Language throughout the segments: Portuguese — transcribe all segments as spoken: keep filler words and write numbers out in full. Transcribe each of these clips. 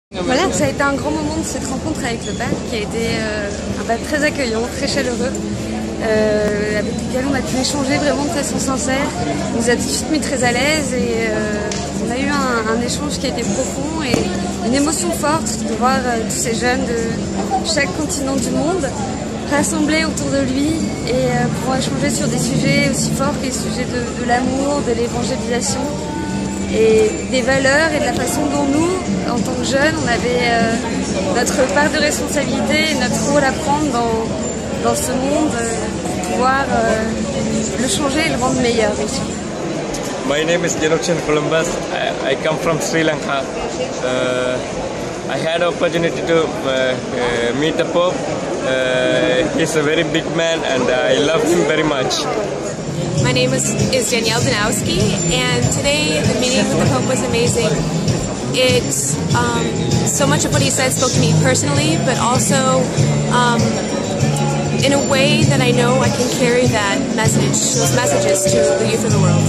Voilà, ça a été un grand moment de cette rencontre avec le père qui a été euh, bah, très accueillant, très chaleureux, euh, avec lequel on a pu échanger vraiment de façon sincère. Il nous a tout de suite mis très à l'aise et euh, on a eu un, un échange qui a été profond et une émotion forte de voir euh, tous ces jeunes de chaque continent du monde rassemblés autour de lui et euh, pour échanger sur des sujets aussi forts que les sujets de, de l'amour, de l'évangélisation et des valeurs et de la façon dont nous, en tant que jeunes, on avait euh, notre part de responsabilité et notre rôle à prendre dans, dans ce monde euh, pour pouvoir euh, le changer et le rendre meilleur, bien sûr. My name is Janochan Columbus. I, I come from Sri Lanka. Uh, I had an opportunity to uh, uh, meet the Pope. Uh, he's a very big man and I love him very much. My name is, is Danielle Danowski, and today the meeting with the Pope was amazing. It, um, so much of what he said spoke to me personally, but also um, in a way that I know I can carry that message, those messages to the youth of the world.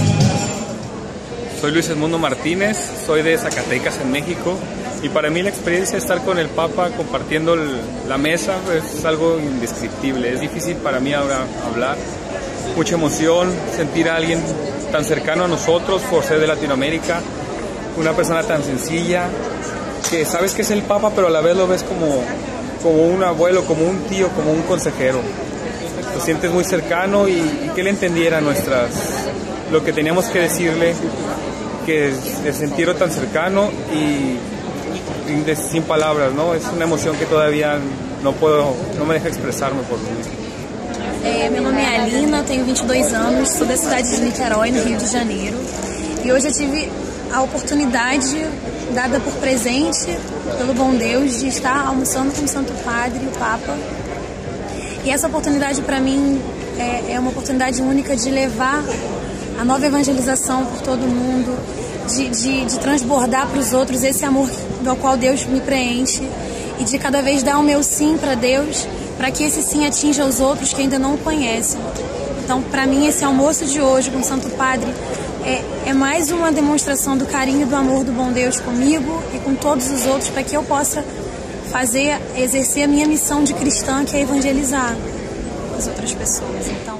Soy Luis Edmundo Martínez, soy de Zacatecas, en México, y para mí la experiencia de estar con el Papa compartiendo el, la mesa es algo indescriptible. Es difícil para mí ahora hablar. Mucha emoción, sentir a alguien tan cercano a nosotros por ser de Latinoamérica, una persona tan sencilla, que sabes que es el Papa, pero a la vez lo ves como, como un abuelo, como un tío, como un consejero. Lo sientes muy cercano y, y que él entendiera nuestras, lo que teníamos que decirle, que el sentirlo tan cercano y, y de, sin palabras, ¿no? Es una emoción que todavía no puedo, no me deja expresarme por mí. É, meu nome é Alina, tenho vinte e dois anos, sou da cidade de Niterói, no Rio de Janeiro. E hoje eu tive a oportunidade, dada por presente, pelo bom Deus, de estar almoçando com o Santo Padre, o Papa. E essa oportunidade para mim é, é uma oportunidade única de levar a nova evangelização por todo mundo, de, de, de transbordar para os outros esse amor do qual Deus me preenche e de cada vez dar o meu sim para Deus, para que esse sim atinja os outros que ainda não o conhecem. Então, para mim, esse almoço de hoje com o Santo Padre é, é mais uma demonstração do carinho e do amor do bom Deus comigo e com todos os outros, para que eu possa fazer, exercer a minha missão de cristã, que é evangelizar as outras pessoas. Então,